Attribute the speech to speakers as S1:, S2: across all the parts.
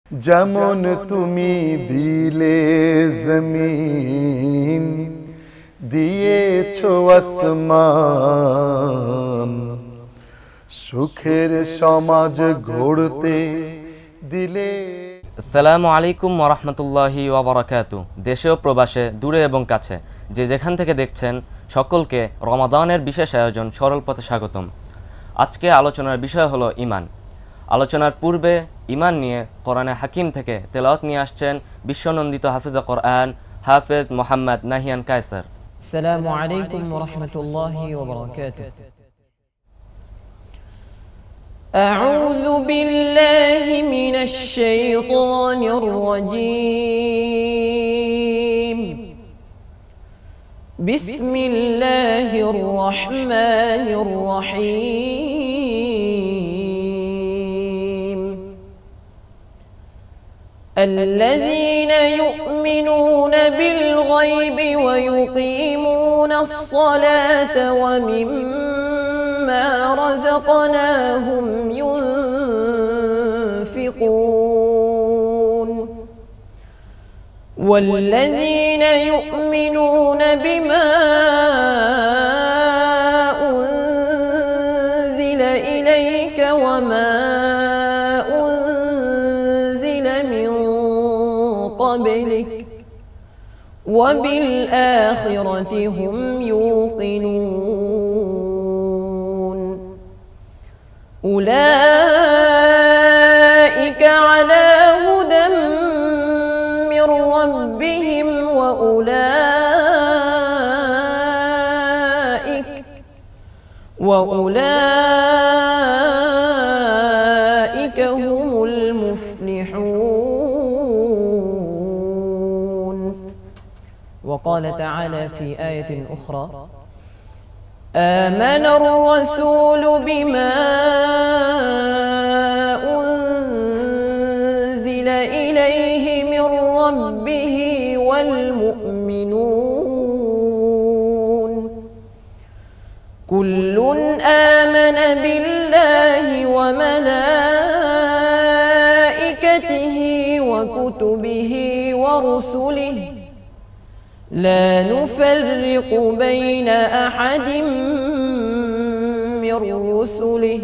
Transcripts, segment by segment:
S1: যেমন তুমি দিলে জমিন, দিয়েছো আসমান, সুখের সমাজ গড়তে দিলে।
S2: আসসালামু আলাইকুম ওরহমতুল্লাহি ওয়াবারাকাতু। দেশে ও প্রবাসে, দূরে এবং কাছে, যে যেখান থেকে দেখছেন সকলকে রমাদানের বিশেষ আয়োজন সরল পথে স্বাগতম। আজকে আলোচনার বিষয় হলো ঈমান। আলোচনার পূর্বে ঈমান নিয়ে কোরআনে হাকিম থেকে তেলাওয়াত নিয়ে আসছেন বিশ্বনন্দিত হাফিজে কোরআন হাফেজ মোহাম্মদ নাহিয়ান কায়সার।
S3: আসসালামু আলাইকুম ওরহমতুল্লাহি ওয়াবারাকাতুহু। أعوذ بالله من الشيطان الرجيم. بسم الله الرحمن الرحيم. الذين يؤمنون بالغيب ويقيمون الصلاة ومما رزقناهم ينفقون والذين يؤمنون بما أنزل إليك وما أنزل من قبلك وبالآخرة هم يوقنون أولئك على هدى من ربهم وأولئك هم المفلحون. وقال تعالى في آية أخرى: آمن الرسول بما أنزل إليه من ربه والمؤمنون كل آمن بالله وملائكته وكتبه ورسله لا نفرق بين أحد من رسله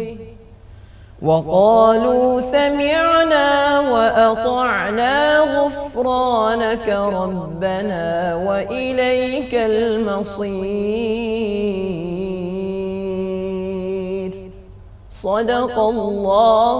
S3: وقالوا سمعنا وأطعنا غفرانك ربنا وإليك المصير. صدق الله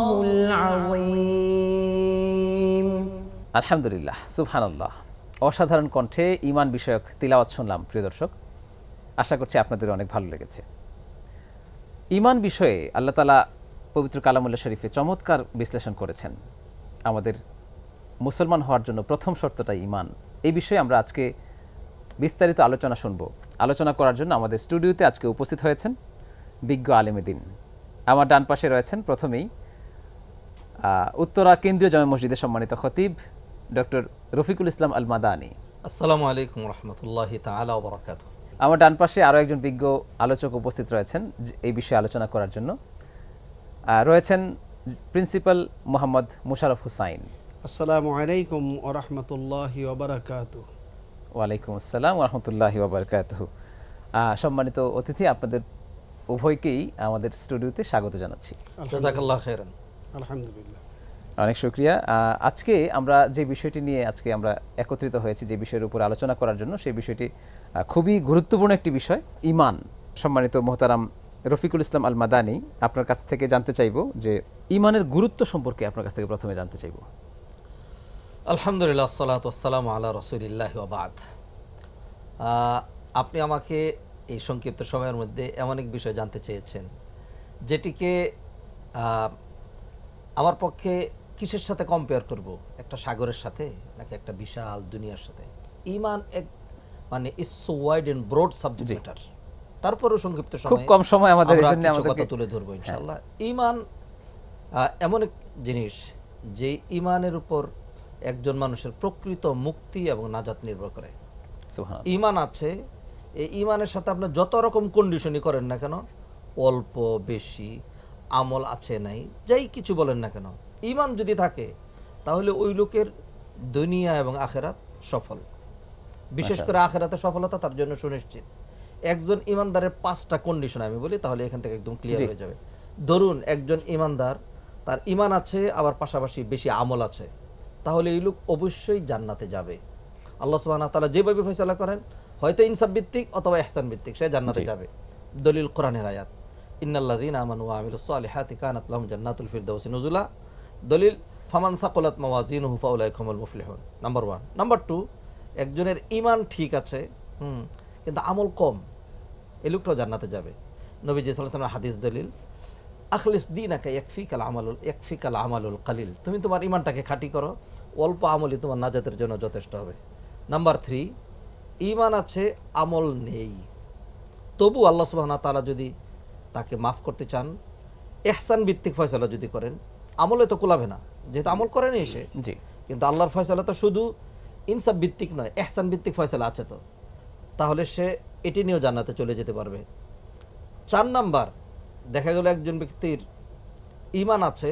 S3: العظيم.
S4: الحمد لله سبحان الله. অসাধারণ কণ্ঠে ঈমান বিষয়ক তিলাওয়াত শুনলাম প্রিয় দর্শক। আশা করছি আপনাদের অনেক ভালো লেগেছে। ঈমান বিষয়ে আল্লাহ তাআলা পবিত্র কালামুল্লাহ শরীফে চমৎকার বিশ্লেষণ করেছেন। আমাদের মুসলমান হওয়ার জন্য প্রথম শর্তটা ঈমান। এই বিষয়ে আমরা আজকে বিস্তারিত আলোচনা শুনব। আলোচনা করার জন্য আমাদের স্টুডিওতে আজকে উপস্থিত হয়েছেন বিজ্ঞ আলেমে দ্বীন। আমার ডান পাশে রয়েছেন প্রথমেই উত্তরা কেন্দ্রীয় জামে মসজিদের সম্মানিত খতিব ডক্টর রফিকুল ইসলাম আল মাদানী।
S5: আসসালামু আলাইকুম রহমতুল্লাহি তাআলা ওয়া বারাকাতুহু।
S4: আমার ডান পাশে আরও একজন বিজ্ঞ আলোচক উপস্থিত রয়েছেন এই বিষয়ে আলোচনা করার জন্য। রয়েছেন প্রিন্সিপাল মোহাম্মদ মুশারফ হুসাইন।
S6: আসসালামু আলাইকুম ওয়া রাহমাতুল্লাহি ওয়া বারাকাতুহু।
S4: ওয়ালাইকুম আসসালাম ওয়া রাহমাতুল্লাহি ওয়া বারাকাতুহু। সম্মানিত অতিথি, আপনাদের উভয়কেই আমাদের স্টুডিওতে স্বাগত জানাচ্ছি।
S5: জাযাকাল্লাহু খাইরান।
S6: আলহামদুলিল্লাহ,
S4: অনেক শুকরিয়া। আজকে আমরা যে বিষয়টি নিয়ে আমরা একত্রিত হয়েছি, যে বিষয়ের উপর আলোচনা করার জন্য, সেই বিষয়টি খুবই গুরুত্বপূর্ণ একটি বিষয়, ঈমান। সম্মানিত মোহতারাম রফিকুল ইসলাম আল মাদানী, আপনার কাছ থেকে জানতে চাইব যে ঈমানের গুরুত্ব সম্পর্কে আপনার কাছ থেকে প্রথমে জানতে চাইব।
S5: আলহামদুলিল্লাহ, আসসালাতু ওয়াসসালামু আলা রাসূলিল্লাহি ওয়া বা'দ। আপনি আমাকে এই সংক্ষিপ্ত সময়ের মধ্যে এমন এক বিষয় জানতে চেয়েছেন যেটিকে আমার পক্ষে কিসের সাথে কম্পেয়ার করব, একটা সাগরের সাথে নাকি একটা বিশাল দুনিয়ার সাথে? ঈমান এক মানে it's so wide and broad subject matter. তারপরেও সংক্ষিপ্ত সময়ে
S4: খুব কম সময় আমাদের
S5: এজন্য আমাদের কথা তুলে ধরব ইনশাআল্লাহ। ঈমান এমন এক জিনিস যে ঈমানের উপর একজন মানুষের প্রকৃত মুক্তি এবং নাজাত নির্ভর করে। সুবহানাল্লাহ। ঈমান আছে, এই ঈমানের সাথে আপনি যত রকম কন্ডিশনই করেন না কেন, অল্প বেশি আমল আছে নাই, যাই কিছু বলেন না কেন, ঈমান যদি থাকে তাহলে ওই লোকের দুনিয়া এবং আখেরাত সফল। বিশেষ করে আখেরাতে সফলতা তার জন্য সুনিশ্চিত। একজন ইমানদারের 5টা কন্ডিশন আমি বলি, তাহলে এখান থেকে একদম ক্লিয়ার হয়ে যাবে। ধরুন একজন ইমানদার, তার ইমান আছে আবার পাশাপাশি বেশি আমল আছে, তাহলে এই লোক অবশ্যই জান্নাতে যাবে। আল্লাহ সুবহানাহু ওয়া তাআলা যেভাবে ফয়সালা করেন, হয়তো ইনসাফ ভিত্তিক অথবা ইহসান ভিত্তিক, সে জান্নাতে যাবে। দলিল কোরআনের আয়াত, ইন্নাল্লাযীনা আমানু ওয়া আমিলুস সালিহাতি কানাত লাহুম জান্নাতুল ফিরদাউসি নুজুলা। দলিল ফামান সাকুলাত মাওয়াজিনুহু ফাউলাইকা হুমুল মুফলিহুন। নাম্বার 1। নাম্বার 2, একজনের ইমান ঠিক আছে কিন্তু আমল কম, এই লোকটাও জান্নাতে যাবে। নবীজি সাল্লাল্লাহু আলাইহি ওয়াসাল্লাম হাদিস দলিল, আখলিস দীনাকা ইয়াকফিকাল আমালুল কালিল। তুমি তোমার ইমানটাকে খাঁটি করো, অল্প আমলই তোমার নাজাতের জন্য যথেষ্ট হবে। নাম্বার 3, ইমান আছে আমল নেই, তবু আল্লাহ সুবহানাহু ওয়া তাআলা যদি তাকে মাফ করতে চান, ইহসান ভিত্তিক ফয়সালা যদি করেন, আমলে তো কুলাবে না যেহেতু আমল করেনি সে, কিন্তু আল্লাহর ফয়সালা তো শুধু ইনসাফ ভিত্তিক নয়, ইহসান ভিত্তিক ফয়সালা আছে, তো তাহলে সে এটি নিয়েও জান্নাতে চলে যেতে পারবে। 4 নাম্বার, দেখা গেল একজন ব্যক্তির ইমান আছে,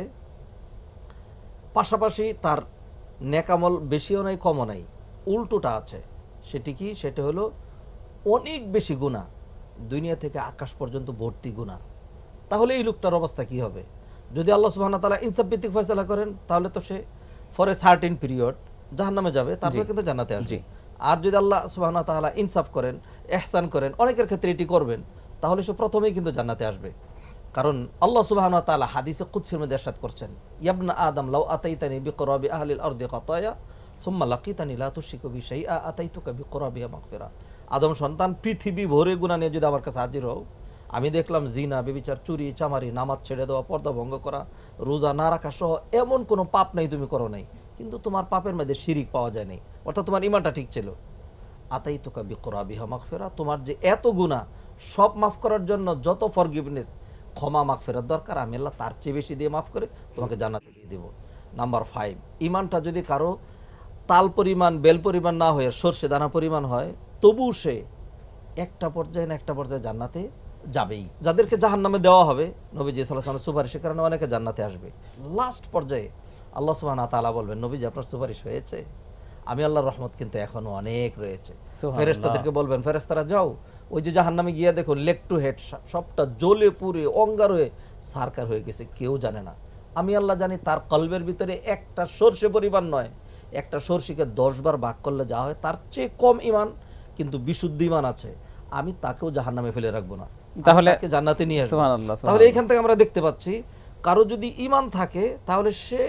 S5: পাশাপাশি তার নেকামল বেশিও নাই কমও নাই, উল্টোটা আছে। সেটি কি? সেটা হলো অনেক বেশি গুনাহ, দুনিয়া থেকে আকাশ পর্যন্ত ভর্তি গুনাহ। তাহলে এই লোকটার অবস্থা কি হবে? যদি আল্লাহ সুবহানাহু ওয়া তাআলা ইনসাফ ভিত্তিক ফয়সালা করেন, তাহলে তো সে ফর এ সার্টেন পিরিয়ড জাহান্নামে যাবে, তারপরে কিন্তু জান্নাতে আসবে। আর যদি আল্লাহ সুবহানাহু ওয়া তাআলা ইনসাফ করেন, ইহসান করেন, অনেকের ক্ষেত্রে এটি করবেন, তাহলে সে প্রথমেই কিন্তু জান্নাতে আসবে। কারণ আল্লাহ সুবহানাহু ওয়া তাআলা হাদিসে কুদসির মধ্যে ইরশাদ করছেন, ইয়াবনা আদম লাউ আতাইতানি বিকরাবি আহলিল আরদি খাতায়া সুম্মা লাকিতানি লা তুশরিকু বি শাইআ আতাইতুকা বিকরাবিহা মাগফিরা। আদম সন্তান, পৃথিবী ভরে গুনাহ নিয়ে যদি আমার কাছে হাজির হও, আমি দেখলাম জিনা, ব্যভিচার, চুরি, চামারি, নামাজ ছেড়ে দেওয়া, পর্দা ভঙ্গ করা, রোজা না রাখা সহ এমন কোনো পাপ নাই তুমি করো নাই, কিন্তু তোমার পাপের মধ্যে শিরিক পাওয়া যায় নাই, অর্থাৎ তোমার ইমানটা ঠিক ছিল, আতাইতুকা বিকরাবিহা মাগফিরা, তোমার যে এত গুনাহ সব মাফ করার জন্য যত ফরগিভনেস, ক্ষমা মাগফিরাত দরকার, আমি আল্লাহ তার চেয়ে বেশি দিয়ে মাফ করে তোমাকে জান্নাতে দিয়ে দেব। নাম্বার 5, ইমানটা যদি কারো তাল পরিমাণ, বেল পরিমাণ না হয়ে সরষে দানা পরিমাণ হয়, তবু সে একটা পর্যায়ে না একটা পর্যায়ে জান্নাতে যাবেই। যাদেরকে জাহান্নামে দেওয়া হবে, নবীজি সাল্লাল্লাহু আলাইহি ওয়াসাল্লাম সুপারিশের কারণে অনেকে জান্নাতে আসবে। লাস্ট পর্যায়ে আল্লাহ সুবহানাহু ওয়া তাআলা বলবেন, নবীজি আপনার সুপারিশ হয়েছে, আমি আল্লাহর রহমত কিন্তু এখনো অনেক রয়েছে। ফেরেশতাদেরকে বলবেন, ফেরেশতারা যাও, ওই যে জাহান্নামে গিয়ে দেখো লেগ টু হেড সবটা জ্বলে পুড়ে অঙ্গার হয়ে সারকার হয়ে গেছে, কেউ জানে না। আমি আল্লাহ জানি তার কলবের ভিতরে একটা সরষে পরিমাণ নয়, একটা সরষিকে 10 বার ভাগ করলে যা হয় তার চেয়ে কম ইমান, কিন্তু বিশুদ্ধ ইমান আছে, আমি তাকেও জাহান্নামে ফেলে রাখবো না, তাহলে জান্নাতে নিয়ে আসবো। তাহলে এখান থেকে আমরা দেখতে পাচ্ছি, কারো যদি ইমান থাকে, তাহলে সে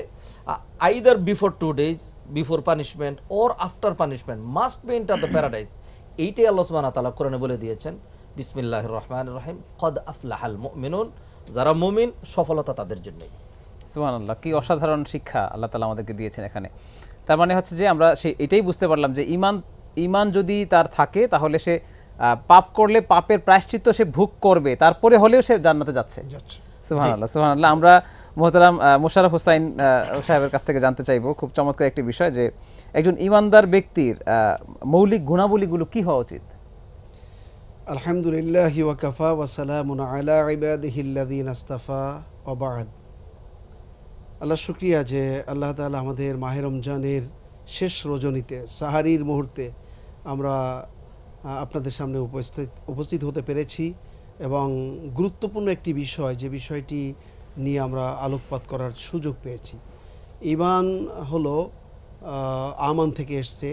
S5: either before 2 days before punishment or after punishment must be enter the paradise. এইটাই আল্লাহ সুবহানাহু ওয়া তাআলা কোরআনে বলে দিয়েছেন, বিসমিল্লাহির রহমানির রহিম, কদ আফলাহাল মুমিনুন, যারা মুমিন সফলতা তাদের জন্যই।
S4: সুবহানাল্লাহ, কি অসাধারণ শিক্ষা আল্লাহ তাআলা আমাদেরকে দিয়েছেন এখানে। তার মানে হচ্ছে যে আমরা এটাই বুঝতে পারলাম যে ইমান যদি তার থাকে, তাহলে সে পাপ করলে পাপের প্রায়শ্চিত্ত সে ভোগ করবে, তারপরে হলেও সে জান্নাতে যাচ্ছে। সুবহানাল্লাহ, সুবহানাল্লাহ। আমরা মুহতারাম মোশাররফ হোসাইন সাহেবের কাছ থেকে জানতে চাইবো খুব চমৎকার একটি বিষয়, যে একজন ইমানদার ব্যক্তির মৌলিক গুণাবলীগুলো কি হওয়া উচিত?
S6: আলহামদুলিল্লাহি ওয়া কাফা ওয়া সালামুন আলা ইবাদিহিল্লাযিনা ইসতাফা ওয়া বা'দ। আল্লাহ শুকরিয়া যে আল্লাহ তাআলা আমাদের মাহে রমজানের শেষ রজনীতে সাহারির মুহূর্তে আমরা আপনাদের সামনে উপস্থিত হতে পেরেছি, এবং গুরুত্বপূর্ণ একটি বিষয়, যে বিষয়টি নিয়ে আমরা আলোকপাত করার সুযোগ পেয়েছি। ঈমান হলো আমান থেকে এসছে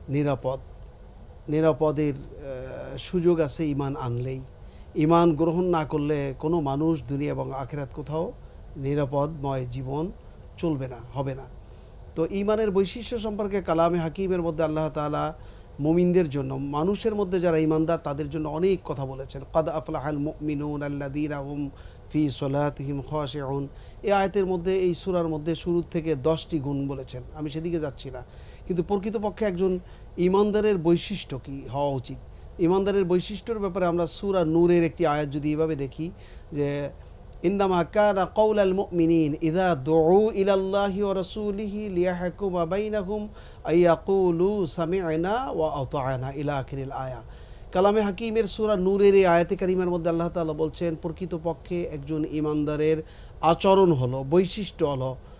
S6: নিরাপদের সুযোগ আছে ঈমান আনলেই। ঈমান গ্রহণ না করলে কোনো মানুষ দুনিয়া এবং আখিরাত কোথাও নিরাপদময় জীবন চলবে না, হবে না। তো ঈমানের বৈশিষ্ট্য সম্পর্কে কালামে হাকিমের মধ্যে আল্লাহ তাআলা মুমিনদের জন্য, মানুষের মধ্যে যারা ঈমানদার তাদের জন্য অনেক কথা বলেছেন। কাদ আফলাহাল মুমিনুন আল্লাযীনা হুম ফি সলাতিহিম খাশিউন। এই আয়াতের মধ্যে, এই সূরার মধ্যে শুরু থেকে 10টি গুণ বলেছেন, আমি সেদিকে যাচ্ছি না। কিন্তু প্রকৃতপক্ষে একজন ঈমানদারের বৈশিষ্ট্য কি হওয়া উচিত, ঈমানদারের বৈশিষ্ট্যের ব্যাপারে আমরা সূরা নূরের একটি আয়াত যদি এভাবে দেখি, যে ইন্নামা কানা কাউলাল মুমিনিন ইযা দুউ ইলাল্লাহি ওয়া রাসূলিহি লিয়াহকুমা বাইনাহুম আইয়াকুলু সামি'না ওয়া আতা'না ইলা আখিরিল আয়া। কালামে হাকিমের সূরা নূরের এই আয়াতে কারিমার মধ্যে আল্লাহ তাআলা বলছেন, প্রকৃতপক্ষে একজন ঈমানদারের আচরণ হলো, বৈশিষ্ট্য হলো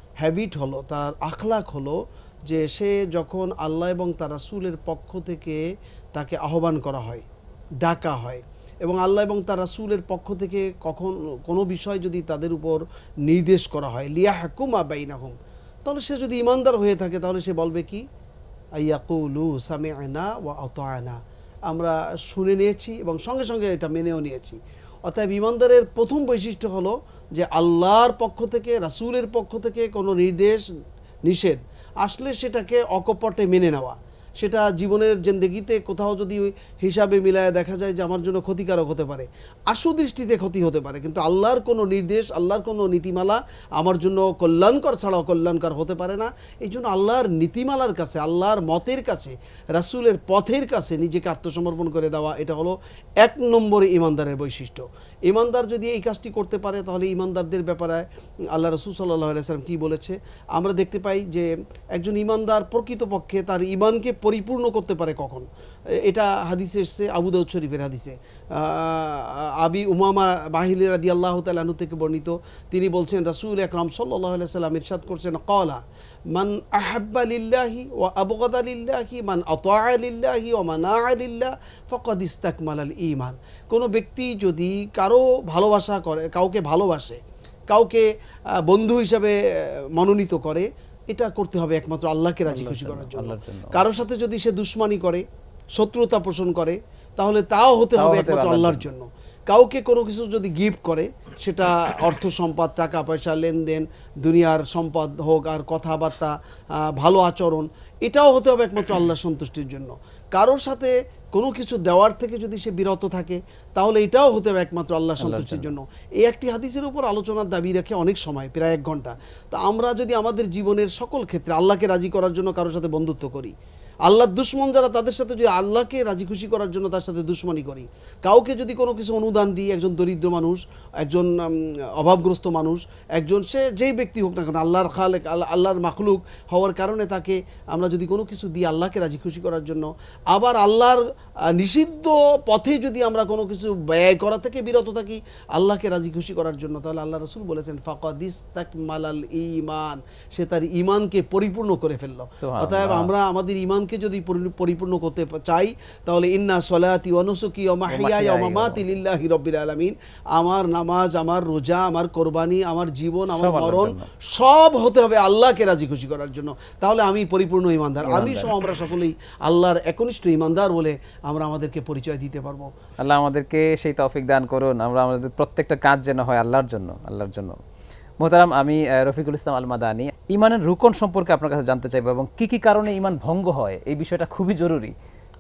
S6: হ্যাবিট হলো, তার আখলাক হলো যে সে যখন আল্লাহ এবং তার রাসূলের পক্ষ থেকে তাকে আহ্বান করা হয়, ডাকা হয়, এবং আল্লাহ এবং তার রাসূলের পক্ষ থেকে কখন কোনো বিষয় যদি তাদের উপর নির্দেশ করা হয়, লিয়াহকুমা বাইনাহুম, তাহলে সে যদি ইমানদার হয়ে থাকে তাহলে সে বলবে কি, আইয়াকুলু সামি'না ওয়া আতা'না, আমরা শুনে নিয়েছি এবং সঙ্গে সঙ্গে এটা মেনেও নিয়েছি। অতএব ইমানদারের প্রথম বৈশিষ্ট্য হলো যে আল্লাহর পক্ষ থেকে, রাসূলের পক্ষ থেকে কোনো নির্দেশ নিষেধ আসলে সেটাকে অকপটে মেনে নেওয়া। সেটা জীবনের জিন্দেগিতে কোথাও যদি হিসাবে মিলায় দেখা যায় যে আমার জন্য ক্ষতিকারক হতে পারে, আশু দৃষ্টিতে ক্ষতি হতে পারে, কিন্তু আল্লাহর কোনো নির্দেশ, আল্লাহর কোনো নীতিমালা আমার জন্য কল্যাণকর ছাড়াও কল্যাণকর হতে পারে না। এই জন্য আল্লাহর নীতিমালার কাছে, আল্লাহর মতের কাছে, রাসূলের পথের কাছে নিজেকে আত্মসমর্পণ করে দেওয়া, এটা হলো 1 নম্বরে ইমানদারের বৈশিষ্ট্য। ইমানদার যদি এই কাজটি করতে পারে তাহলে ইমানদারদের ব্যাপারে আল্লাহ রাসূল সাল্লাল্লাহু আলাইহি ওয়াসাল্লাম কী বলেছে আমরা দেখতে পাই যে একজন ইমানদার প্রকৃতপক্ষে তার ঈমানকে পরিপূর্ণ করতে পারে কখন। এটা হাদিসে এসেছে, আবু দাউদ শরীফের হাদিসে, আবি উমামা বাহিলি রাদিয়াল্লাহু তাআলা আনহু থেকে বর্ণিত। তিনি বলছেন রাসূল আকরাম সাল্লাল্লাহু আলাইহি ওয়াসাল্লাম ইরশাদ করছেন, ক্বালা মান আহাব্বা লিল্লাহি ওয়া আবগাদা লিল্লাহি মান আতাআ লিল্লাহি ওয়া মানাআ লিল্লাহ ফাকাদ ইসতাকমালাল ঈমান। কোনো ব্যক্তি যদি কারো ভালোবাসা করে, কাউকে ভালোবাসে, কাউকে বন্ধু হিসাবে মনোনীত করে, এটা করতে হবে একমাত্র আল্লাহকে রাজি খুশি করার জন্য। কারোর সাথে যদি সে দুশমনি করে, শত্রুতা পোষণ করে, তাহলে তাও হতে হবে একমাত্র আল্লাহর জন্য। কাউকে কোনো কিছু যদি গিফট করে, সেটা অর্থ সম্পদ, টাকা পয়সা, লেনদেন, দুনিয়ার সম্পদ হোক আর কথাবার্তা, ভালো আচরণ, এটাও হতে হবে একমাত্র আল্লাহর সন্তুষ্টির জন্য। কারোর সাথে কোনো কিছু দেওয়ার থেকে যদি সে বিরত থাকে তাহলে এটাও হতে হবে একমাত্র আল্লাহর সন্তুষ্টির জন্য। এই একটি হাদিসের উপর আলোচনার দাবি রাখে অনেক সময়, প্রায় 1 ঘন্টা। তা আমরা যদি আমাদের জীবনের সকল ক্ষেত্রে আল্লাহকে রাজি করার জন্য কারোর সাথে বন্ধুত্ব করি, আল্লাহর দুশ্মন যারা তাদের সাথে যদি আল্লাহকে রাজি খুশি করার জন্য তার সাথে দুশ্মনী করি, কাউকে যদি কোনো কিছু অনুদান দিই, একজন দরিদ্র মানুষ, একজন অভাবগ্রস্ত মানুষ, একজন সে যেই ব্যক্তি হোক না কেন, আল্লাহর খালেক, আল্লাহর মাখলুক হওয়ার কারণে তাকে আমরা যদি কোনো কিছু দিই আল্লাহকে রাজি খুশি করার জন্য, আবার আল্লাহর নিষিদ্ধ পথে যদি আমরা কোনো কিছু ব্যয় করা থেকে বিরত থাকি আল্লাহকে রাজি খুশি করার জন্য, তাহলে আল্লাহ রাসূল বলেছেন ফাকাদ ইসতাকমালাল ঈমান, সে তার ঈমানকে পরিপূর্ণ করে ফেলল। অতএব আমরা আমাদের ঈমানকে যদি পরিপূর্ণ করতে চাই তাহলে ইন্না সলাতি ওয়া নুসুকি ওয়া মাহইয়ায়া ওয়া মামাতি লিল্লাহি রাব্বিল আলামিন, আমার নামাজ, আমার রোজা, আমার কোরবানি, আমার জীবন, আমার মরণ সব হতে হবে আল্লাহকে রাজি খুশি করার জন্য। তাহলে আমি পরিপূর্ণ ঈমানদার, আমি সহ আমরা সকলেই আল্লাহর একনিষ্ঠ ঈমানদার বলে আমরা আমাদেরকে পরিচয় দিতে পারবো।
S4: আল্লাহ আমাদেরকে সেই তৌফিক দান করুন, আমরা আমাদের প্রত্যেকটা কাজ যেন হয় আল্লাহর জন্য, আল্লাহর জন্য। মোহতারাম, আমি রফিকুল ইসলাম আল মাদানী ঈমানের রুকন সম্পর্কে আপনার কাছে জানতে চাইবো এবং কি কি কারণে ঈমান ভঙ্গ হয়, এই বিষয়টা খুবই জরুরি।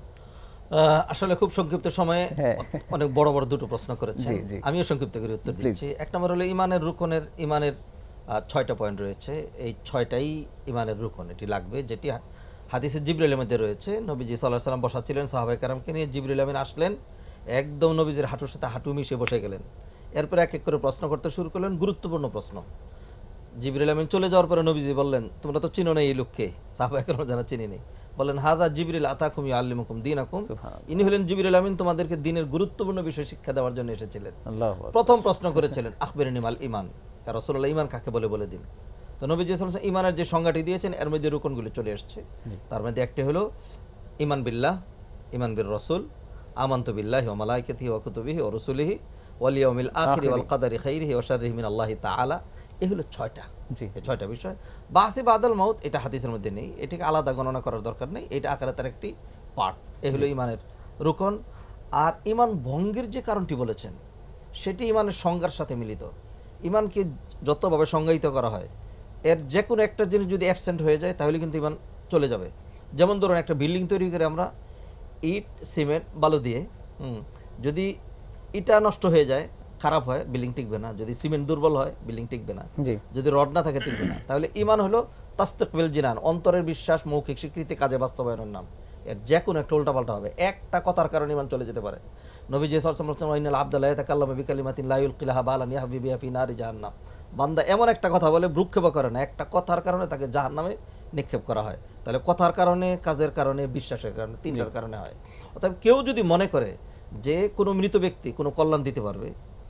S5: আসলে খুব সংক্ষিপ্ত সময়ে অনেক বড় বড় দুটো প্রশ্ন করেছেন, আমিও সংক্ষিপ্ত করে উত্তর দিচ্ছি। 1 নম্বর হলো ঈমানের রুকনের, ঈমানের 6টা পয়েন্ট রয়েছে, এই 6টাই ঈমানের রুকন, এটি লাগবে, যেটি হাদিসে জিবরিলের মধ্যে রয়েছে। নবীজি সাল্লাল্লাহু আলাইহি ওয়াসাল্লাম বসা ছিলেন, সাহাবায়ে কেরামকে নিয়ে, জিবরিল আমিন আসলেন, একদম নবীজির হাঁটুর সাথে হাঁটু মিশে বসে গেলেন। এরপর এক এক করে প্রশ্ন করতে শুরু করলেন, গুরুত্বপূর্ণ প্রশ্ন। জিবরিল আমিন চলে যাওয়ার পরে নবীজি বললেন, তোমরা তো চিনো না এই লোককে, সাহাবায়ে কেরাম জানা চিনি নেই। বললেন, হাযা জিবরিল আতাকুম ইয়াল্লিমুকুম দীনাকুম, ইনি হলেন জিবরিল আমিন, তোমাদেরকে দ্বীনের গুরুত্বপূর্ণ বিষয় শিক্ষা দেওয়ার জন্য এসেছিলেন। প্রথম প্রশ্ন করেছিলেন, আখবিরনি মাল ঈমান, ইয়া রাসূলুল্লাহ ঈমান কাকে বলে দিন। তো নবী সাল্লাল্লাহু আলাইহি ওয়াসাল্লাম ঈমানের যে সংজ্ঞাটি দিয়েছেন এর মধ্যে রুকনগুলো চলে আসছে। তার মধ্যে একটি হলো ঈমান বিল্লাহ, ঈমান বির রাসূল, আমানতু বিল্লাহি ওয়া মালাইকাতিহি ওয়া কুতুবিহি ওয়া রুসুলিহি ওয়াল ইয়াউমিল আখির ওয়াল কদরি খাইরিহি ওয়া শাররিহি মিনাল্লাহি তাআলা। এই হলো 6টা, এই 6টা বিষয়। বাসি বাদাল মাউত, এটা হাদিসের মধ্যে নেই, এটাকে আলাদা গণনা করার দরকার নেই, এটা আকারে তার একটি পার্ট। এই হলো ঈমানের রুকন। আর ঈমান ভঙ্গের যে কারণটি বলেছেন সেটি ঈমানের সংজ্ঞার সাথে মিলিত। ঈমানকে যতভাবে সংজ্ঞায়িত করা হয়, এর যে কোনো একটা জিনিস যদি অ্যাবসেন্ট হয়ে যায় তাহলে কিন্তু ঈমান চলে যাবে। যেমন ধরুন একটা বিল্ডিং তৈরি করে আমরা ইট, সিমেন্ট, বালু দিয়ে, যদি ইটা নষ্ট হয়ে যায়, খারাপ হয়, বিল্ডিং টিকবে না। যদি সিমেন্ট দুর্বল হয়, বিল্ডিং টিকবে না। যদি রড না থাকে, টিকবে না। তাহলে ঈমান হলো তাসদিকুল জিনান, অন্তরের বিশ্বাস, মৌখিক স্বীকৃতি, কাজে বাস্তবায়নের নাম। এর যে কোনো একটা উল্টাপাল্টা হবে, একটা কথার কারণে ঈমান চলে যেতে পারে। নবীজি সাল্লাল্লাহু আলাইহি ওয়াসাল্লাম ইন্নাল আবদা লা ইয়াতাকাল্লামু বিকালিমাতিন লা ইউলকিলাহা বালান ইয়াহবি বিহা ফি নারি জাহান্নাম, বান্দা এমন একটা কথা বলে ভ্রুক্ষেপ করে না, একটা কথার কারণে তাকে জাহান্নামে নিক্ষেপ করা হয়। তাহলে কথার কারণে, কাজের কারণে, বিশ্বাসের কারণে, 3টার কারণে হয়। অতএব কেউ যদি মনে করে যে কোনো মৃত ব্যক্তি কোনো কল্যাণ দিতে পারবে,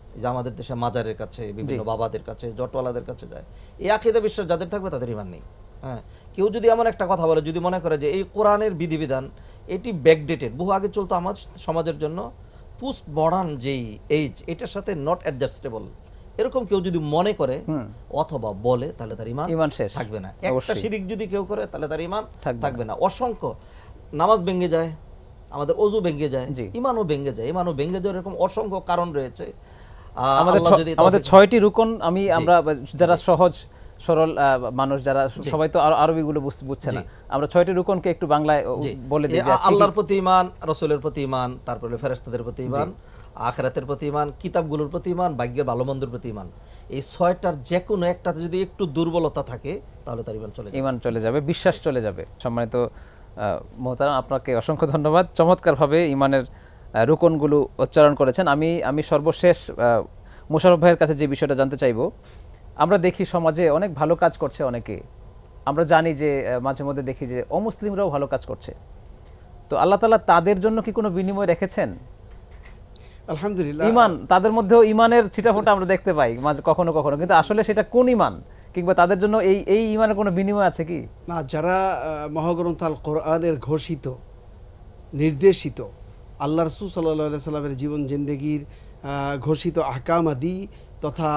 S5: এই যে আমাদের দেশে মাজারের কাছে, বিভিন্ন বাবাদের কাছে, জটওয়ালাদের কাছে যায়, এই আকীদা বিশ্বাস যাদের থাকবে তাদের ঈমান নেই। হ্যাঁ, কেউ যদি এমন একটা কথা বলে, যদি মনে করে যে এই কোরআনের বিধিবিধান এটি ব্যাকডেটেড, বহু আগে চলতো আমার সমাজের জন্য, পোস্ট মডার্ন যেই এইজ এটার সাথে নট অ্যাডজাস্টেবল, এরকম কেউ যদি মনে করে অথবা বলে, তাহলে তার ঈমান
S4: শেষ
S5: থাকবে না। একটা
S4: অবশ্যই।
S5: শিরিক যদি কেউ করে তাহলে তার ঈমান
S4: থাকবে
S5: থাকবে না। অসংখ্য নামাজ ভেঙে যায়, আমাদের ওযু ভেঙে যায়,
S4: জি।
S5: ঈমানও ভেঙে যায়, ঈমানও ভেঙে যাওয়ার এরকম অসংখ্য কারণ রয়েছে।
S4: আমাদের
S5: আল্লাহ যদি
S4: আমাদের 6টি রুকন, আমরা যারা সহজ সরল মানুষ যারা, সবাই তো আরবিগুলো বুঝছে না, আমরা 6টি রুকনকে একটু বাংলায় বলে দিই।
S5: আল্লাহর প্রতি ঈমান, রাসূলের প্রতি ঈমান, তারপরে ফেরেশতাদের প্রতি ঈমান, আখিরাতের প্রতি ঈমান, কিতাবগুলোর প্রতি ঈমান, ভাগ্যের ভালো মন্দের প্রতি ঈমান। এই 6টার যে কোনো একটাতে যদি একটু দুর্বলতা থাকে তাহলে তার ঈমান চলে যাবে,
S4: বিশ্বাস চলে যাবে। সম্মানিত মোহতারাম, আপনাকে অসংখ্য ধন্যবাদ, চমৎকারভাবে ঈমানের রুকনগুলো উচ্চারণ করেছেন। আমি সর্বশেষ মোশাররফ ভাইয়ের কাছে যে বিষয়টা জানতে চাইবো, আমরা দেখি সমাজে অনেক ভালো কাজ করছে অনেকে, আমরা জানি যে মাঝে মধ্যে দেখি যে অমুসলিমরাও ভালো কাজ করছে, তো আল্লাহ তাআলা তাদের জন্য কি কোনো বিনিময় রেখেছেন?
S6: আলহামদুলিল্লাহ,
S4: ঈমান, তাদের মধ্যেও ঈমানের ছিটাফোঁটা আমরা দেখতে পাই মাঝে কখনো কখনো, কিন্তু আসলে সেটা কোন ঈমান, কিংবা তাদের জন্য এই ঈমানের কোনো বিনিময় আছে কি?
S6: না, যারা মহাগ্রন্থ আল কোরআনের ঘোষিত, নির্দেশিত, আল্লাহ রাসূল সাল্লাল্লাহু আলাইহি সাল্লামের জীবন জিন্দেগির ঘোষিত আহকাম আদি, তথা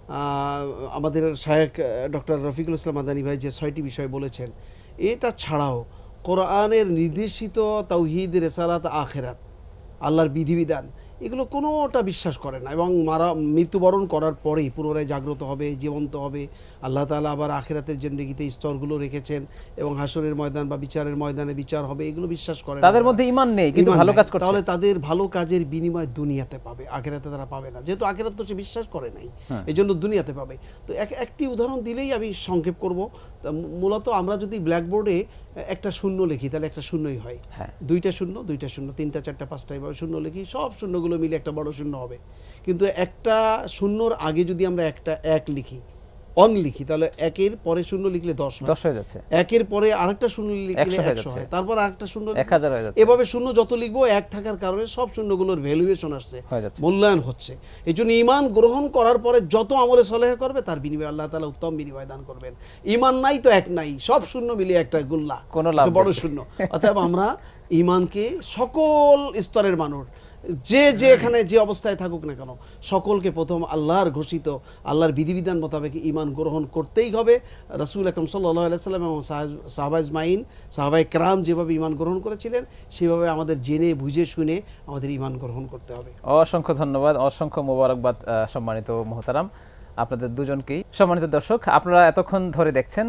S6: আমাদের শায়েখ ডক্টর রফিকুল ইসলাম মাদানী ভাই যে 6টি বিষয় বলেছেন, এটা ছাড়াও কোরআনের নির্দেশিত তাওহীদ, রিসালাত, আখিরাত, আল্লাহর বিধিবিধান, এগুলো কোনোটা বিশ্বাস করে না, এবং মৃত্যুবরণ করার পরেই পুনরায় জাগ্রত হবে, জীবন্ত হবে। আল্লাহ তাআলা আবার আখিরাতের জিন্দেগিতে স্তরগুলো রেখেছেন, এবং হাসরের ময়দান বা বিচারের ময়দানে বিচার হবে, এগুলো বিশ্বাস করে না।
S4: তাদের মধ্যে ঈমান নেই, কিন্তু ভালো কাজ করছে।
S6: তাহলে তাদের ভালো কাজের বিনিময় দুনিয়াতে পাবে, আখিরাতে তারা পাবে না, যেহেতু আখিরাত তো সে বিশ্বাস করে নাই, এই জন্য দুনিয়াতে পাবে। তো একটি উদাহরণ দিলেই আমি সংক্ষেপ করব। মূলত আমরা যদি ব্ল্যাকবোর্ডে একটা শূন্য লিখি তাহলে একটা শূন্যই হয়, দুইটা শূন্য, তিনটা, চারটা, পাঁচটা, এভাবে শূন্য লিখি, সব শূন্যগুলো মিলে একটা বড় শূন্য হবে। কিন্তু একটা শূন্যর আগে যদি আমরা একটা এক লিখি, অন লিখি, তাহলে একের পরে শূন্য লিখলে 10
S4: হয়ে যাচ্ছে,
S6: একের পরে আরেকটা শূন্য লিখলে 100 হয়, তারপর আরেকটা শূন্য
S4: 1000 হয়ে যাচ্ছে।
S6: এভাবে শূন্য যত লিখবো, এক থাকার কারণে সব শূন্যগুলোর ভ্যালুয়েশন আসছে, মূল্যায়ন হচ্ছে। এই জন্য ঈমান গ্রহণ করার পরে যত আমলে সলেহ করবে তার বিনিময়ে আল্লাহ তাআলা উত্তম বিনিময় দান করবেন। ঈমান নাই তো এক নাই, সব শূন্য মিলিয়ে একটা গুল্লা, বড় শূন্য। অতএব আমরা ঈমানকে সকল স্তরের মানুষ, যে এখানে যে অবস্থায় থাকুক না কেন, সকলকে প্রথম আল্লাহর ঘোষিত, আল্লাহর বিধিবিধান মোতাবেক ঈমান গ্রহণ করতেই হবে। রাসূল আকরাম সাল্লাল্লাহু আলাইহি সাল্লাম এবং সাহাবা আজমাইন, সাহাবায়ে কেরাম যেভাবে ঈমান গ্রহণ করেছিলেন, সেভাবে আমাদের জেনে বুঝে শুনে আমাদের ঈমান গ্রহণ করতে হবে।
S4: অসংখ্য ধন্যবাদ, অসংখ্য মোবারকবাদ সম্মানিত মোহতারাম আপনাদের দুজনকেই। সম্মানিত দর্শক, আপনারা এতক্ষণ ধরে দেখছেন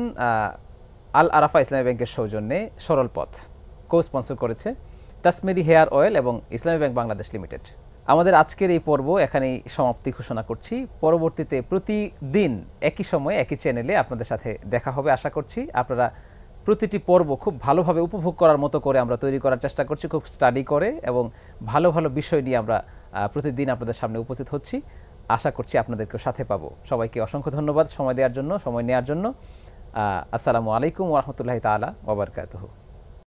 S4: আল আরাফা ইসলামী ব্যাংকের সৌজন্যে সরল পথ, কো-স্পন্সর করেছে তাসমেরি হেয়ার অয়েল এবং ইসলামী ব্যাংক বাংলাদেশ লিমিটেড। আমাদের আজকের এই পর্ব এখানেই সমাপ্তি ঘোষণা করছি। পরবর্তীতে প্রতিদিন একই সময়ে একই চ্যানেলে আপনাদের সাথে দেখা হবে আশা করছি। আপনারা প্রতিটি পর্ব খুব ভালোভাবে উপভোগ করার মতো করে আমরা তৈরি করার চেষ্টা করছি, খুব স্টাডি করে, এবং ভালো ভালো বিষয় নিয়ে আমরা প্রতিদিন আপনাদের সামনে উপস্থিত হচ্ছি। আশা করছি আপনাদেরকেও সাথে পাবো। সবাইকে অসংখ্য ধন্যবাদ সময় দেওয়ার জন্য, সময় নেওয়ার জন্য। আসসালামু আলাইকুম ওয়া রাহমাতুল্লাহি তাআলা ওয়া বারাকাতুহু।